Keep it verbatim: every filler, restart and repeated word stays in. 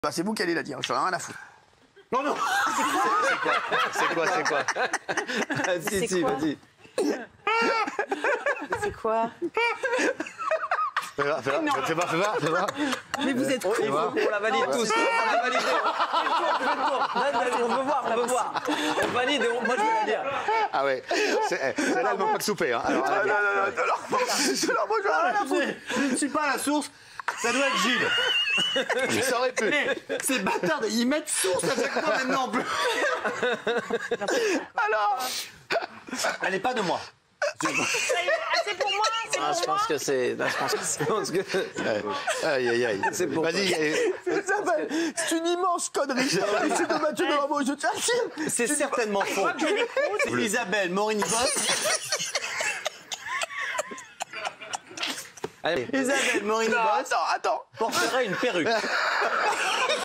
Bah, c'est vous qui allez la dire, j'en ai rien à foutre. Non, non. C'est quoi, c'est quoi, Ah, si, si, vas-y. C'est quoi? Fais voir, fais voir, fais voir, fais voir, fais voir. Mais vous êtes Il faut qu'on la valide tous. On la valide. On veut voir, on veut voir. On valide et on- moi je vais la dire. Ah ouais, c'est- eh, celle-là, elle manque pas de souper. Hein. Alors, Non, non, non, non, non, non, non, moi, j'en ai rien à foutre. Je ne suis pas à la source. Ça doit être Gilles. ça aurait pu. Mais ces bâtards, ils mettent source à chaque fois maintenant en plus. Alors, Elle n'est pas de moi. C'est pour moi, c'est Ah, je pour moi. pense que c'est. Je pense que c'est. Je pense que- Aïe, aïe, aïe. C'est pour Vas-y. eh, c'est une immense connerie. C'est de Mathieu Bravo, je t'affirme. C'est certainement faux. C'est Isabelle Morini-Boss. Allez, Isabelle Non, Morini-Boss attends, attends. porterait une perruque.